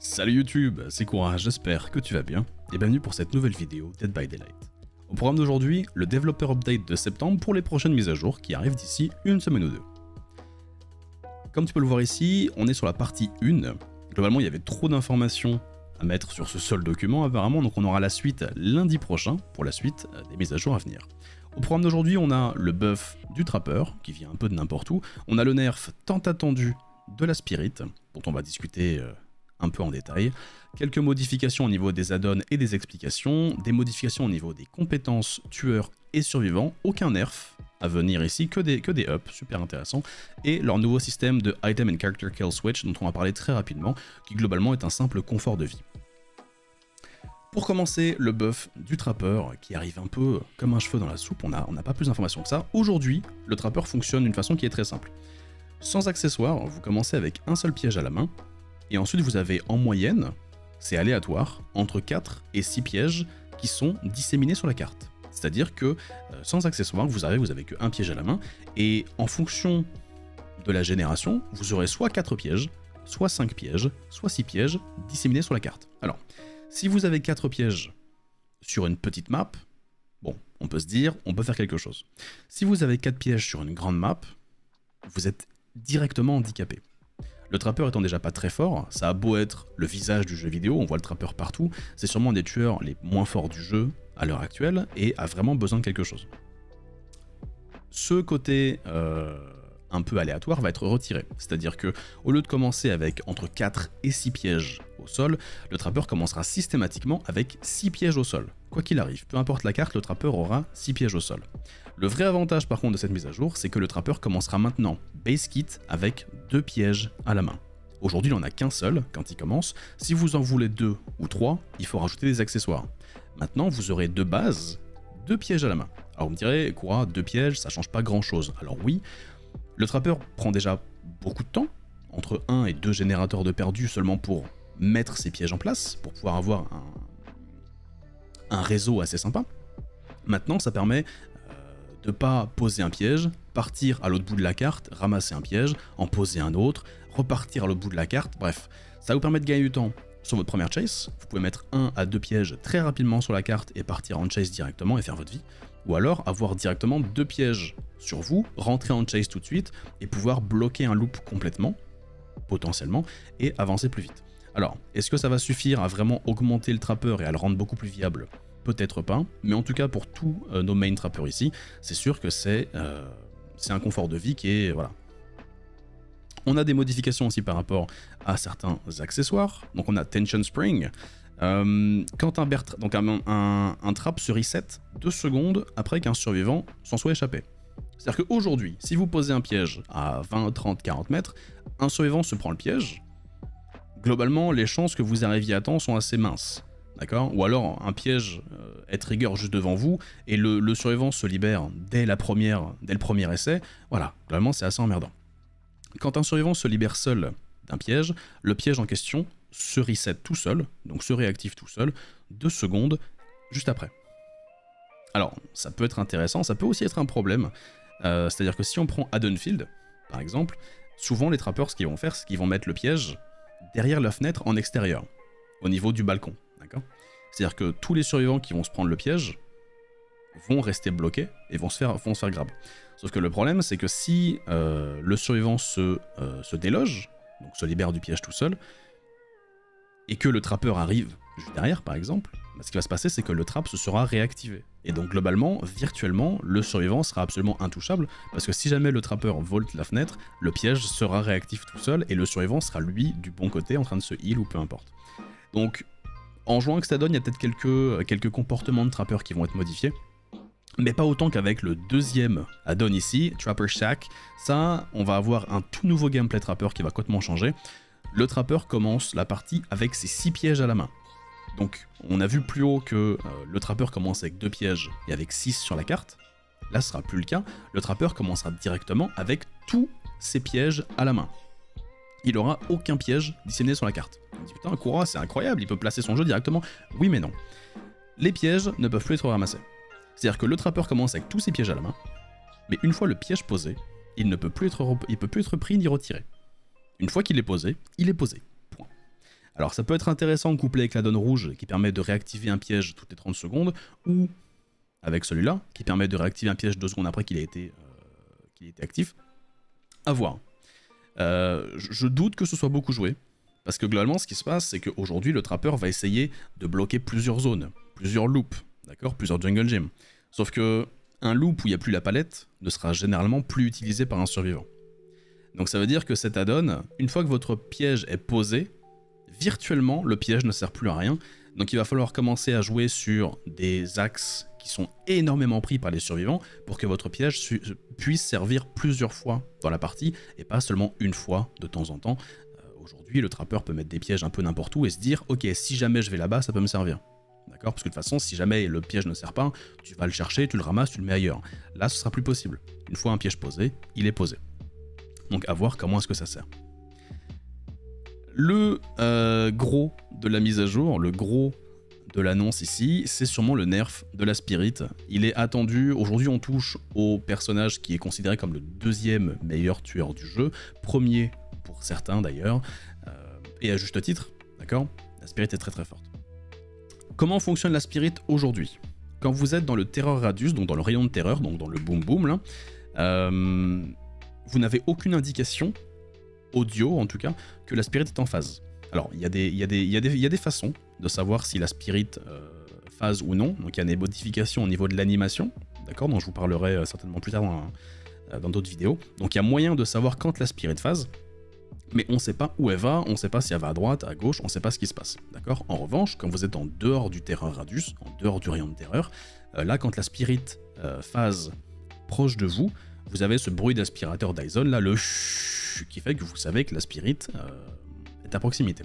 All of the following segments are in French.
Salut YouTube, c'est Courage, j'espère que tu vas bien, et bienvenue pour cette nouvelle vidéo Dead by Daylight. Au programme d'aujourd'hui, le Developer Update de septembre pour les prochaines mises à jour qui arrivent d'ici une semaine ou deux. Comme tu peux le voir ici, on est sur la partie 1. Globalement, il y avait trop d'informations à mettre sur ce seul document apparemment, donc on aura la suite lundi prochain pour la suite des mises à jour à venir. Au programme d'aujourd'hui, on a le buff du Trapper, qui vient un peu de n'importe où, on a le nerf tant attendu de la Spirit, dont on va discuter un peu en détail, quelques modifications au niveau des add-ons et des explications, des modifications au niveau des compétences tueurs et survivants, aucun nerf à venir ici, que des ups, super intéressant, et leur nouveau système de Item and Character Kill Switch dont on va parler très rapidement, qui globalement est un simple confort de vie. Pour commencer, le buff du Trapper, qui arrive un peu comme un cheveu dans la soupe, on n'a pas plus d'informations que ça. Aujourd'hui, le Trapper fonctionne d'une façon qui est très simple. Sans accessoires, vous commencez avec un seul piège à la main, et ensuite vous avez en moyenne, c'est aléatoire, entre 4 et 6 pièges qui sont disséminés sur la carte. C'est-à-dire que sans accessoires, vous avez qu'un piège à la main, et en fonction de la génération, vous aurez soit 4 pièges, soit 5 pièges, soit 6 pièges disséminés sur la carte. Alors, si vous avez 4 pièges sur une petite map, bon, on peut se dire, on peut faire quelque chose. Si vous avez 4 pièges sur une grande map, vous êtes directement handicapé. Le Trapper étant déjà pas très fort, ça a beau être le visage du jeu vidéo, on voit le Trapper partout, c'est sûrement un des tueurs les moins forts du jeu à l'heure actuelle et a vraiment besoin de quelque chose. Ce côté un peu aléatoire va être retiré, c'est-à-dire que au lieu de commencer avec entre 4 et 6 pièges au sol, le Trapper commencera systématiquement avec 6 pièges au sol. Quoi qu'il arrive, peu importe la carte, le Trapper aura 6 pièges au sol. Le vrai avantage par contre de cette mise à jour, c'est que le Trapper commencera maintenant base kit avec 2 pièges à la main. Aujourd'hui il n'en a qu'un seul quand il commence, si vous en voulez 2 ou 3, il faut rajouter des accessoires. Maintenant vous aurez de base 2 pièges à la main. Alors vous me direz, Koura, 2 pièges, ça change pas grand chose. Alors oui, le Trapper prend déjà beaucoup de temps, entre 1 et 2 générateurs de perdus seulement pour mettre ses pièges en place, pour pouvoir avoir un réseau assez sympa. Maintenant ça permet de pas poser un piège, partir à l'autre bout de la carte, ramasser un piège, en poser un autre, repartir à l'autre bout de la carte, bref. Ça va vous permet de gagner du temps sur votre première chase, vous pouvez mettre 1 à 2 pièges très rapidement sur la carte et partir en chase directement et faire votre vie, ou alors avoir directement 2 pièges sur vous, rentrer en chase tout de suite et pouvoir bloquer un loop complètement, potentiellement, et avancer plus vite. Alors, est-ce que ça va suffire à vraiment augmenter le Trapper et à le rendre beaucoup plus viable ? Peut-être pas, mais en tout cas pour tous nos main trappers ici, c'est sûr que c'est un confort de vie qui est... voilà. On a des modifications aussi par rapport à certains accessoires. Donc on a Tension Spring. Quand un trap se reset 2 secondes après qu'un survivant s'en soit échappé. C'est-à-dire qu'aujourd'hui, si vous posez un piège à 20, 30, 40 mètres, un survivant se prend le piège. Globalement, les chances que vous arriviez à temps sont assez minces. D'accord ? Ou alors un piège est trigger juste devant vous et le survivant se libère dès le premier essai. Voilà, globalement c'est assez emmerdant. Quand un survivant se libère seul d'un piège, le piège en question se reset tout seul, donc se réactive tout seul, 2 secondes juste après. Alors, ça peut être intéressant, ça peut aussi être un problème. C'est-à-dire que si on prend Haddonfield, par exemple, souvent les trappers, ce qu'ils vont faire, c'est qu'ils vont mettre le piège derrière la fenêtre en extérieur, au niveau du balcon. C'est-à-dire que tous les survivants qui vont se prendre le piège vont rester bloqués et vont se faire grab. Sauf que le problème, c'est que si le survivant se déloge, donc se libère du piège tout seul, et que le Trapper arrive juste derrière par exemple, ce qui va se passer, c'est que le trap se sera réactivé. Et donc globalement, virtuellement, le survivant sera absolument intouchable, parce que si jamais le Trapper volte la fenêtre, le piège sera réactif tout seul, et le survivant sera lui du bon côté en train de se heal ou peu importe. Donc, en jouant avec Stadon, il y a peut-être quelques comportements de Trapper qui vont être modifiés, mais pas autant qu'avec le deuxième add-on ici, Trapper Shack. Ça, on va avoir un tout nouveau gameplay Trapper qui va complètement changer. Le Trapper commence la partie avec ses 6 pièges à la main. Donc, on a vu plus haut que le Trapper commence avec 2 pièges et avec 6 sur la carte. Là, ce sera plus le cas. Le Trapper commencera directement avec tous ses pièges à la main. Il aura aucun piège disséminé sur la carte. On dit putain, Koura, c'est incroyable, il peut placer son jeu directement. Oui, mais non. Les pièges ne peuvent plus être ramassés. C'est-à-dire que le Trapper commence avec tous ses pièges à la main, mais une fois le piège posé, il ne peut plus être pris ni retiré. Une fois qu'il est posé, il est posé. Point. Alors ça peut être intéressant couplé avec la donne rouge qui permet de réactiver un piège toutes les 30 secondes, ou avec celui-là qui permet de réactiver un piège 2 secondes après qu'il ait été actif. À voir. Je doute que ce soit beaucoup joué, parce que globalement ce qui se passe c'est qu'aujourd'hui le trappeur va essayer de bloquer plusieurs zones, plusieurs loops, d'accord, plusieurs jungle gyms. Sauf que un loop où il n'y a plus la palette ne sera généralement plus utilisé par un survivant. Donc ça veut dire que cet add-on, une fois que votre piège est posé, virtuellement le piège ne sert plus à rien. Donc il va falloir commencer à jouer sur des axes qui sont énormément pris par les survivants pour que votre piège puisse servir plusieurs fois dans la partie et pas seulement une fois de temps en temps. Aujourd'hui, le trappeur peut mettre des pièges un peu n'importe où et se dire « Ok, si jamais je vais là-bas, ça peut me servir. » D'accord? Parce que de toute façon, si jamais le piège ne sert pas, tu vas le chercher, tu le ramasses, tu le mets ailleurs. Là, ce sera plus possible. Une fois un piège posé, il est posé. Donc à voir comment est-ce que ça sert. Le gros de la mise à jour, le gros de l'annonce ici, c'est sûrement le nerf de la Spirit. Il est attendu, aujourd'hui on touche au personnage qui est considéré comme le deuxième meilleur tueur du jeu, premier pour certains d'ailleurs, et à juste titre, d'accord? La Spirit est très très forte. Comment fonctionne la Spirit aujourd'hui? Quand vous êtes dans le Terror Radius, donc dans le rayon de terreur, donc dans le boom boom, là, vous n'avez aucune indication, audio en tout cas, que la Spirit est en phase. Alors, il y a des façons de savoir si la Spirit phase ou non, donc il y a des modifications au niveau de l'animation, d'accord, dont je vous parlerai certainement plus tard dans d'autres vidéos. Donc il y a moyen de savoir quand la Spirit phase, mais on ne sait pas où elle va, on ne sait pas si elle va à droite, à gauche, on ne sait pas ce qui se passe, d'accord. En revanche, quand vous êtes en dehors du Terror Radius, en dehors du rayon de terreur, là, quand la Spirit phase proche de vous, vous avez ce bruit d'aspirateur Dyson, là, le chut, qui fait que vous savez que la Spirit est à proximité.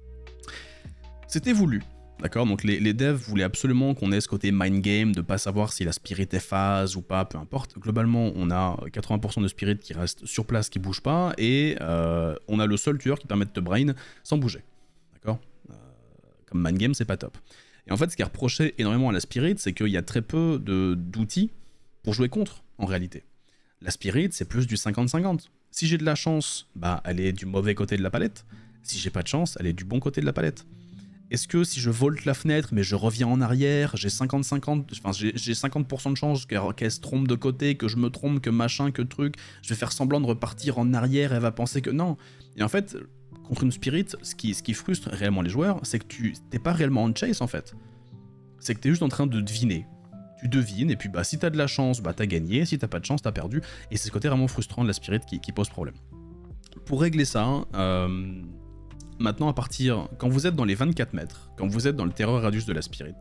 C'était voulu, d'accord, donc les devs voulaient absolument qu'on ait ce côté mind game, de pas savoir si la Spirit est phase ou pas, peu importe. Globalement, on a 80% de Spirit qui reste sur place, qui bouge pas, et on a le seul tueur qui permet de te brain sans bouger, d'accord. Comme mind game, c'est pas top. Et en fait, ce qui est reproché énormément à la Spirit, c'est qu'il y a très peu d'outils pour jouer contre, en réalité. La Spirit, c'est plus du 50-50. Si j'ai de la chance, bah, elle est du mauvais côté de la palette. Si j'ai pas de chance, elle est du bon côté de la palette. Est-ce que si je volte la fenêtre, mais je reviens en arrière, j'ai 50-50, enfin j'ai 50% de chance qu'elle se trompe de côté, que je me trompe, que machin, que truc, je vais faire semblant de repartir en arrière, elle va penser que non. Et en fait, contre une Spirit, ce qui frustre réellement les joueurs, c'est que tu t'es pas réellement en chase en fait. C'est que t'es juste en train de deviner. Tu devines, et puis bah si t'as de la chance, bah t'as gagné, si t'as pas de chance, t'as perdu. Et c'est ce côté vraiment frustrant de la Spirit qui pose problème. Pour régler ça, maintenant, à partir, quand vous êtes dans les 24 mètres, quand vous êtes dans le Terror Radius de la Spirit,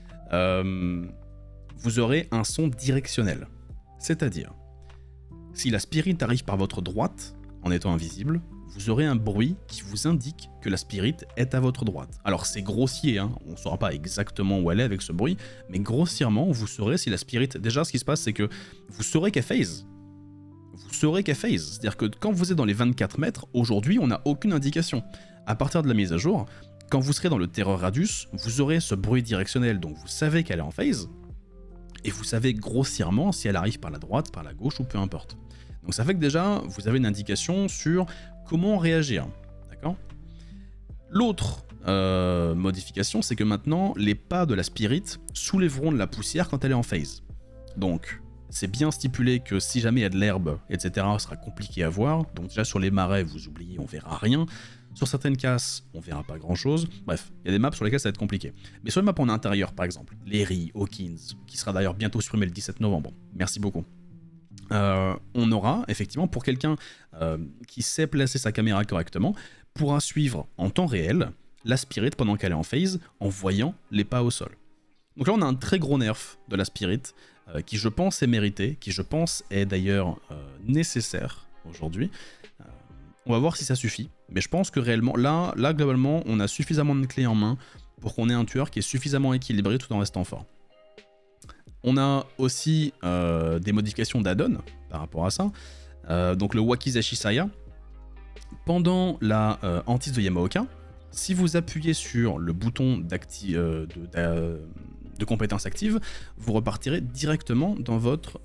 vous aurez un son directionnel. C'est-à-dire, si la Spirit arrive par votre droite, en étant invisible, vous aurez un bruit qui vous indique que la Spirit est à votre droite. Alors c'est grossier, hein, on ne saura pas exactement où elle est avec ce bruit, mais grossièrement, vous saurez si la Spirit... Déjà, ce qui se passe, c'est que vous saurez qu'elle phase. Vous saurez qu'elle phase. C'est-à-dire que quand vous êtes dans les 24 mètres, aujourd'hui, on n'a aucune indication. À partir de la mise à jour, quand vous serez dans le Terror Radius, vous aurez ce bruit directionnel, donc vous savez qu'elle est en phase, et vous savez grossièrement si elle arrive par la droite, par la gauche ou peu importe. Donc ça fait que déjà, vous avez une indication sur comment réagir, d'accord. L'autre modification, c'est que maintenant, les pas de la Spirit soulèveront de la poussière quand elle est en phase. Donc, c'est bien stipulé que si jamais il y a de l'herbe, etc., ce sera compliqué à voir. Donc déjà sur les marais, vous oubliez, on verra rien. Sur certaines casses, on verra pas grand chose. Bref, il y a des maps sur lesquelles ça va être compliqué. Mais sur les maps en intérieur, par exemple, Lery, Hawkins, qui sera d'ailleurs bientôt supprimé le 17 novembre, merci beaucoup. On aura, effectivement, pour quelqu'un qui sait placer sa caméra correctement, pourra suivre en temps réel la Spirit pendant qu'elle est en phase, en voyant les pas au sol. Donc là, on a un très gros nerf de la Spirit, qui je pense est mérité, qui je pense est d'ailleurs nécessaire aujourd'hui. On va voir si ça suffit, mais je pense que réellement, là globalement, on a suffisamment de clés en main pour qu'on ait un tueur qui est suffisamment équilibré tout en restant fort. On a aussi des modifications d'add-on par rapport à ça. Donc le Wakizashi Saya, pendant la hantise de Yamaoka, si vous appuyez sur le bouton de compétence active, vous repartirez directement dans votre...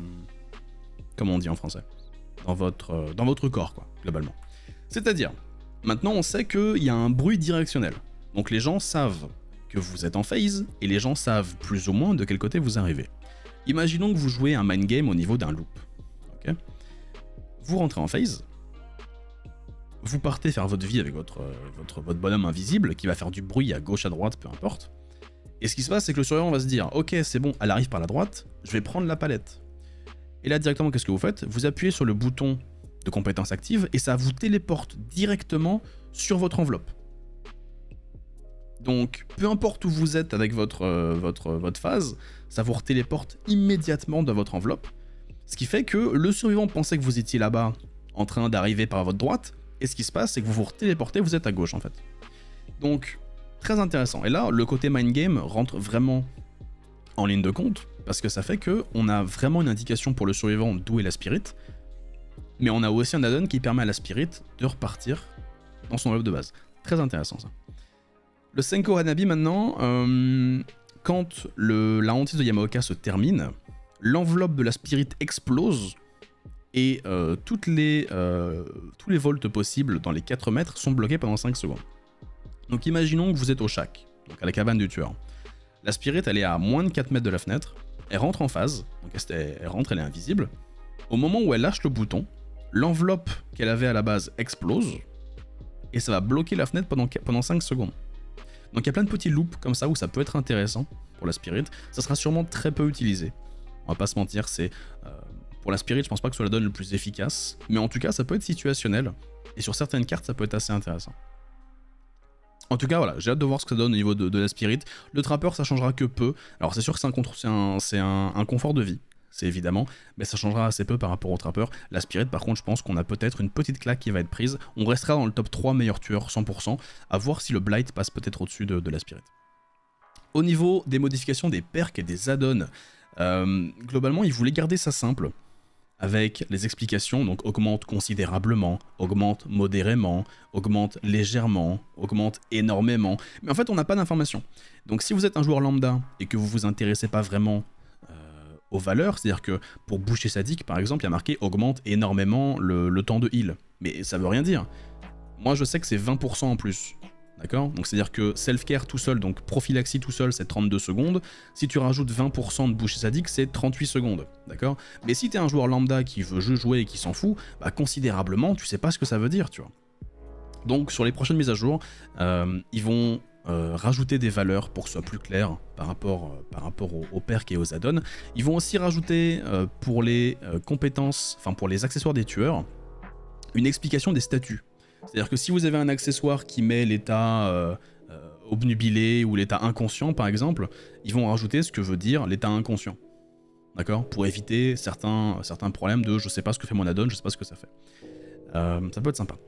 comment on dit en français ? Dans votre corps, quoi, globalement. C'est-à-dire, Maintenant, on sait qu'il y a un bruit directionnel. Donc les gens savent que vous êtes en phase, et les gens savent plus ou moins de quel côté vous arrivez. Imaginons que vous jouez un mind game au niveau d'un loop. Okay, vous rentrez en phase, vous partez faire votre vie avec votre bonhomme invisible, qui va faire du bruit à gauche, à droite, peu importe. Et ce qui se passe, c'est que le survivant va se dire « Ok, c'est bon, elle arrive par la droite, je vais prendre la palette. » Et là, directement, qu'est-ce que vous faites? Vous appuyez sur le bouton de compétence active et ça vous téléporte directement sur votre enveloppe. Donc, peu importe où vous êtes avec votre phase, ça vous téléporte immédiatement dans votre enveloppe. Ce qui fait que le survivant pensait que vous étiez là-bas, en train d'arriver par votre droite, et ce qui se passe, c'est que vous vous téléportez, vous êtes à gauche, en fait. Donc, très intéressant. Et là, le côté mind game rentre vraiment en ligne de compte, parce que ça fait qu'on a vraiment une indication pour le survivant d'où est la spirit, mais on a aussi un add-on qui permet à la spirit de repartir dans son enveloppe de base. Très intéressant, ça. Le Senko Hanabi, maintenant, quand la hantise de Yamaoka se termine, l'enveloppe de la spirit explose, et tous les volts possibles dans les 4 mètres sont bloqués pendant 5 secondes. Donc imaginons que vous êtes au shack, donc à la cabane du tueur. La spirit, elle est à moins de 4 mètres de la fenêtre, elle rentre en phase, donc elle rentre, elle est invisible. Au moment où elle lâche le bouton, l'enveloppe qu'elle avait à la base explose, et ça va bloquer la fenêtre pendant 5 secondes. Donc il y a plein de petits loops comme ça où ça peut être intéressant pour la spirit, ça sera sûrement très peu utilisé. On va pas se mentir, c'est... pour la spirit, je pense pas que ce soit la donne le plus efficace, mais en tout cas ça peut être situationnel, et sur certaines cartes ça peut être assez intéressant. En tout cas, voilà, j'ai hâte de voir ce que ça donne au niveau de la spirit. Le trapper, ça changera que peu. Alors c'est sûr que c'est un confort de vie, c'est évidemment, mais ça changera assez peu par rapport au trapper. La spirit, par contre, je pense qu'on a peut-être une petite claque qui va être prise. On restera dans le top 3 meilleurs tueurs, 100%, à voir si le blight passe peut-être au-dessus de la spirit. Au niveau des modifications des perks et des add-ons, globalement, ils voulaient garder ça simple, avec les explications, donc augmente considérablement, augmente modérément, augmente légèrement, augmente énormément. Mais en fait, on n'a pas d'informations. Donc si vous êtes un joueur lambda et que vous vous intéressez pas vraiment aux valeurs, c'est-à-dire que pour boucher sadique, par exemple, il y a marqué augmente énormément le temps de heal. Mais ça veut rien dire. Moi, je sais que c'est 20% en plus. D'accord? Donc c'est-à-dire que self-care tout seul, donc prophylaxie tout seul, c'est 32 secondes. Si tu rajoutes 20% de boucher sadique, c'est 38 secondes. D'accord? Mais si t'es un joueur lambda qui veut juste jouer et qui s'en fout, bah considérablement, tu sais pas ce que ça veut dire, tu vois. Donc sur les prochaines mises à jour, ils vont rajouter des valeurs pour que ce soit plus clair par rapport aux perks et aux add-ons. Ils vont aussi rajouter pour les compétences, enfin pour les accessoires des tueurs, une explication des statuts. C'est-à-dire que si vous avez un accessoire qui met l'état obnubilé ou l'état inconscient par exemple, ils vont rajouter ce que veut dire l'état inconscient. D'accord? Pour éviter certains problèmes de je sais pas ce que fait mon add-on, je sais pas ce que ça fait. Ça peut être sympa.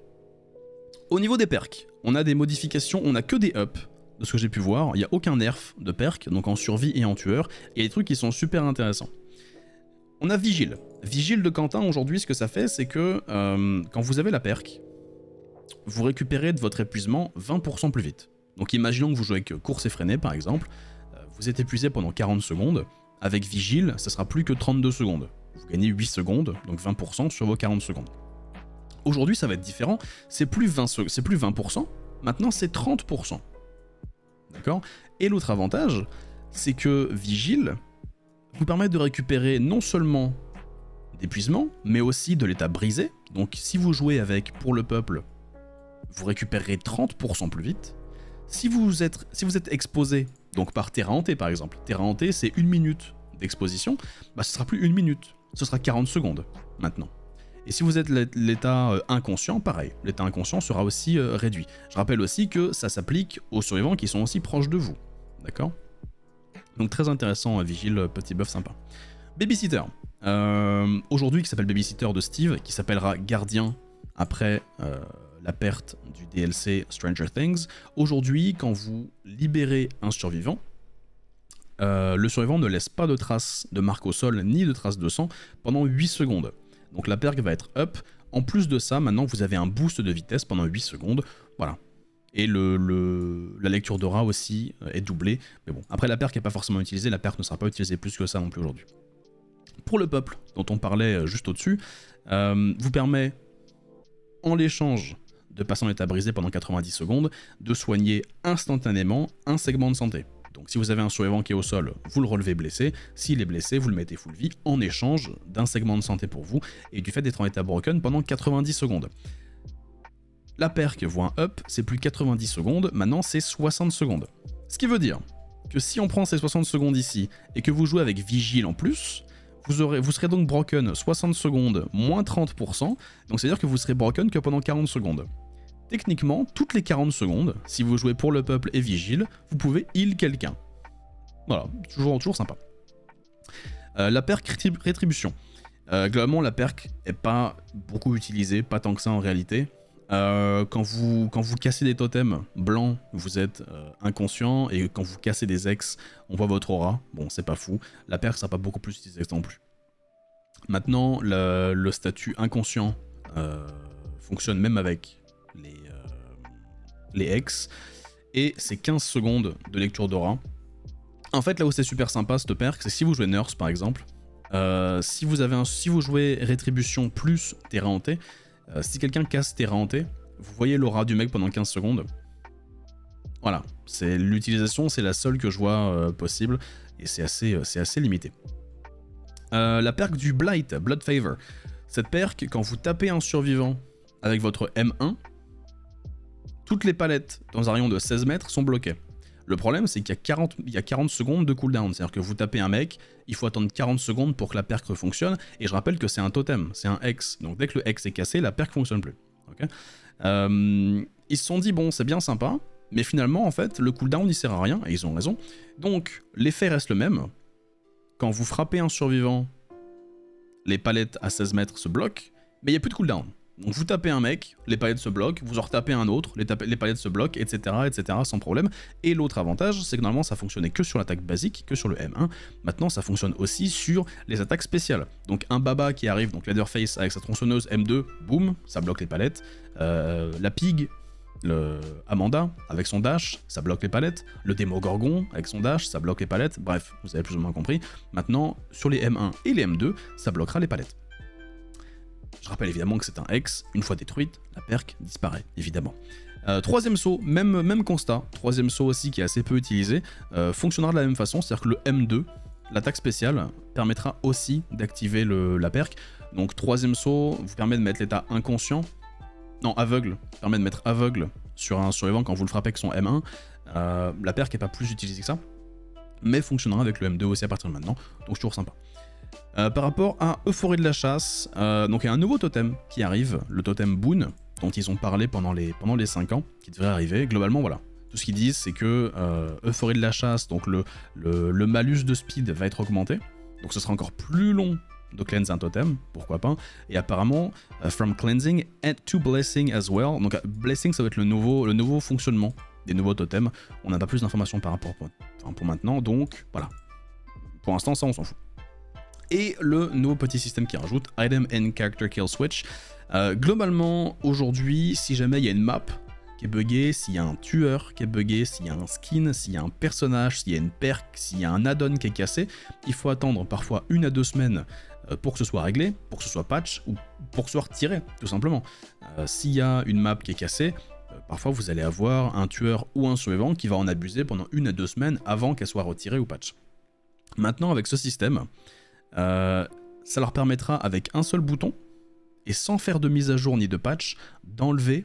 Au niveau des perks, on a des modifications, on a que des ups de ce que j'ai pu voir, il n'y a aucun nerf de perks, donc en survie et en tueur, et des trucs qui sont super intéressants. On a Vigile. Vigile de Quentin aujourd'hui, ce que ça fait, c'est que quand vous avez la perk, vous récupérez de votre épuisement 20% plus vite. Donc imaginons que vous jouez avec course effrénée par exemple, vous êtes épuisé pendant 40 secondes, avec Vigile, ça sera plus que 32 secondes. Vous gagnez 8 secondes, donc 20% sur vos 40 secondes. Aujourd'hui ça va être différent, c'est plus 20%, maintenant c'est 30%. D'accord? Et l'autre avantage, c'est que Vigile vous permet de récupérer non seulement d'épuisement, mais aussi de l'état brisé. Donc si vous jouez avec pour le peuple, vous récupérerez 30% plus vite. Si vous êtes exposé, donc par terrain hanté par exemple, terrain hanté c'est 1 minute d'exposition, bah ce sera plus 1 minute, ce sera 40 secondes maintenant. Et si vous êtes l'état inconscient, pareil, l'état inconscient sera aussi réduit. Je rappelle aussi que ça s'applique aux survivants qui sont aussi proches de vous, d'accord? Donc très intéressant, Vigile, petit buff sympa. Babysitter, aujourd'hui qui s'appelle Babysitter de Steve, qui s'appellera Gardien après la perte du DLC Stranger Things. Aujourd'hui, quand vous libérez un survivant, le survivant ne laisse pas de traces de marque au sol ni de traces de sang pendant 8 secondes. Donc la perk va être up. En plus de ça, maintenant vous avez un boost de vitesse pendant 8 secondes. Voilà. Et la lecture d'aura aussi est doublée. Mais bon, après la perk n'est pas forcément utilisée, la perk ne sera pas utilisée plus que ça non plus aujourd'hui. Pour le peuple, dont on parlait juste au-dessus, vous permet, en l'échange de passer en état brisé pendant 90 secondes, de soigner instantanément un segment de santé. Donc si vous avez un survivant qui est au sol, vous le relevez blessé, s'il est blessé, vous le mettez full vie en échange d'un segment de santé pour vous et du fait d'être en état broken pendant 90 secondes. La perk voit un up, c'est plus 90 secondes, maintenant c'est 60 secondes. Ce qui veut dire que si on prend ces 60 secondes ici et que vous jouez avec Vigile en plus, vous serez donc broken 60 secondes moins 30%, donc c'est-à-dire que vous serez broken que pendant 40 secondes. Techniquement, toutes les 40 secondes, si vous jouez pour le peuple et Vigile, vous pouvez heal quelqu'un. Voilà, toujours sympa. La perk rétribution. Globalement, la perk est pas beaucoup utilisée, pas tant que ça en réalité. Quand vous cassez des totems blancs, vous êtes inconscient, et quand vous cassez des ex, on voit votre aura. Bon, c'est pas fou. La perk sera pas beaucoup plus utilisée non plus. Maintenant, le statut inconscient fonctionne même avec les ex, et c'est 15 secondes de lecture d'aura. En fait, là où c'est super sympa cette perk, c'est si vous jouez Nurse par exemple, si vous jouez Rétribution plus Terra Hantée, si quelqu'un casse Terra Hantée, vous voyez l'aura du mec pendant 15 secondes. Voilà, c'est l'utilisation, c'est la seule que je vois possible, et c'est assez limité. La perk du Blight, Blood Favor. Cette perk, quand vous tapez un survivant avec votre M1, toutes les palettes dans un rayon de 16 mètres sont bloquées. Le problème, c'est qu'il y a 40 secondes de cooldown, c'est-à-dire que vous tapez un mec, il faut attendre 40 secondes pour que la perk fonctionne, et je rappelle que c'est un totem, c'est un hex, donc dès que le hex est cassé, la perk fonctionne plus. Okay, ils se sont dit, bon, c'est bien sympa, mais finalement, en fait, le cooldown, il sert à rien, et ils ont raison. Donc, l'effet reste le même. Quand vous frappez un survivant, les palettes à 16 mètres se bloquent, mais il n'y a plus de cooldown. Donc vous tapez un mec, les palettes se bloquent, vous en retapez un autre, les palettes se bloquent, etc., sans problème. Et l'autre avantage, c'est que normalement ça fonctionnait que sur l'attaque basique, que sur le M1. Maintenant ça fonctionne aussi sur les attaques spéciales. Donc un Baba qui arrive, donc Leatherface avec sa tronçonneuse M2, boum, ça bloque les palettes. La Pig, le Amanda avec son dash, ça bloque les palettes. Le Démogorgon avec son dash, ça bloque les palettes. Bref, vous avez plus ou moins compris. Maintenant, sur les M1 et les M2, ça bloquera les palettes. Je rappelle évidemment que c'est un hex, une fois détruite, la perk disparaît, évidemment. Troisième saut, même constat, troisième saut aussi qui est assez peu utilisé, fonctionnera de la même façon, c'est-à-dire que le M2, l'attaque spéciale, permettra aussi d'activer la perk. Donc troisième saut vous permet de mettre l'état inconscient, non aveugle, permet de mettre aveugle sur un survivant quand vous le frappez avec son M1. La perk n'est pas plus utilisée que ça, mais fonctionnera avec le M2 aussi à partir de maintenant, donc c'est toujours sympa. Par rapport à Euphorie de la chasse, donc il y a un nouveau totem qui arrive, le totem Boon, dont ils ont parlé pendant les 5 ans, qui devrait arriver. Globalement, voilà. Tout ce qu'ils disent, c'est que Euphorie de la chasse, donc le malus de speed va être augmenté, donc ce sera encore plus long de cleanse un totem, pourquoi pas. Et apparemment, from cleansing and to blessing as well. Donc blessing, ça va être le nouveau fonctionnement des nouveaux totems. On n'a pas plus d'informations par rapport pour maintenant, donc voilà. Pour l'instant, ça on s'en fout. Et le nouveau petit système qui rajoute, Item and Character Kill Switch. Globalement, aujourd'hui, si jamais il y a une map qui est buggée, s'il y a un tueur qui est buggé, s'il y a un skin, s'il y a un personnage, s'il y a une perk, s'il y a un add-on qui est cassé, il faut attendre parfois 1 à 2 semaines pour que ce soit réglé, pour que ce soit patch, ou pour que ce soit retiré, tout simplement. S'il y a une map qui est cassée, parfois vous allez avoir un tueur ou un survivant qui va en abuser pendant 1 à 2 semaines avant qu'elle soit retirée ou patch. Maintenant, avec ce système, ça leur permettra avec un seul bouton et sans faire de mise à jour ni de patch d'enlever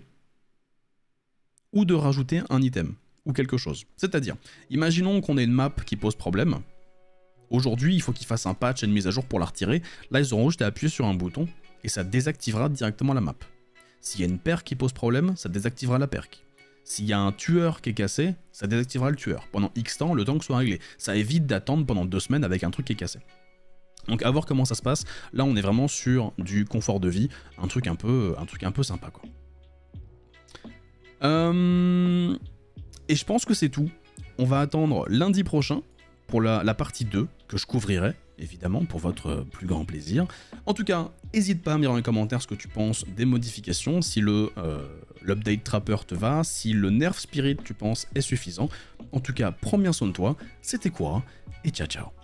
ou de rajouter un item ou quelque chose. C'est-à-dire, imaginons qu'on ait une map qui pose problème. Aujourd'hui, il faut qu'ils fassent un patch et une mise à jour pour la retirer. Là, ils auront juste à appuyer sur un bouton et ça désactivera directement la map. S'il y a une perk qui pose problème, ça désactivera la perk. S'il y a un tueur qui est cassé, ça désactivera le tueur pendant X temps, le temps que ce soit réglé. Ça évite d'attendre pendant 2 semaines avec un truc qui est cassé. Donc à voir comment ça se passe. Là on est vraiment sur du confort de vie, un truc un peu sympa quoi. Et je pense que c'est tout. On va attendre lundi prochain pour la partie 2 que je couvrirai évidemment pour votre plus grand plaisir. En tout cas, n'hésite pas à me dire dans les commentaires ce que tu penses des modifications, si l'update Trapper te va, si le nerf Spirit tu penses est suffisant. En tout cas, prends bien soin de toi, c'était Koura et ciao ciao.